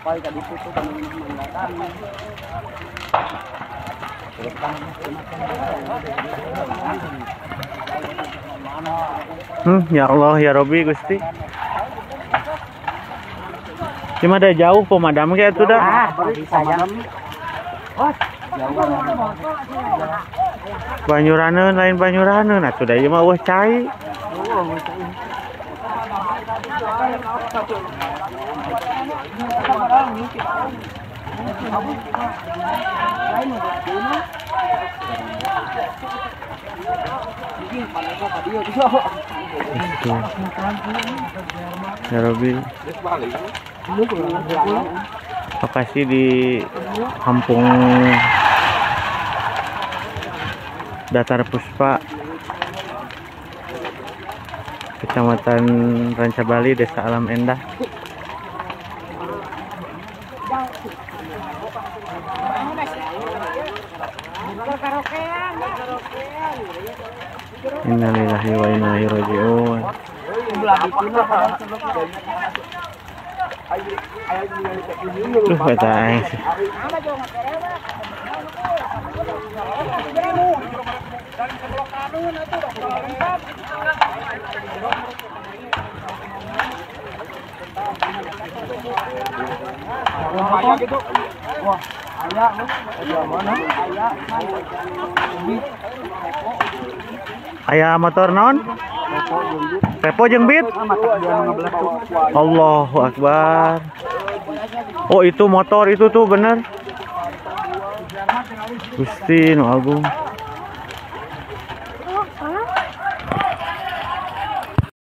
Ya Allah ya Robi Gusti. Cuma ada jauh pemadam kayak itu dah. Banyuraneun lain Banyuraneun, nah sudah ieu mah weuh cai. Ya Robi. Lokasi di Kampung Datar Puspa, Kecamatan Rancabali, Desa Alam Endah. Innalillahi wa inna ilaihi raji'un. Duh, kata aing sih. Aya motor naon? Pepo jeung Beat. Allahu Akbar. Oh itu motor itu tuh bener. Gusti nu agung.